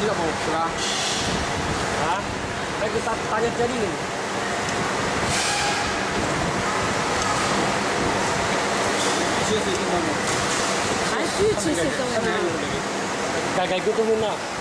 tak mau serah. Hah? Kan kita tanya jadi ni. Isi itu mana? Hai, tu cerita mana? Gagal itu tu muna.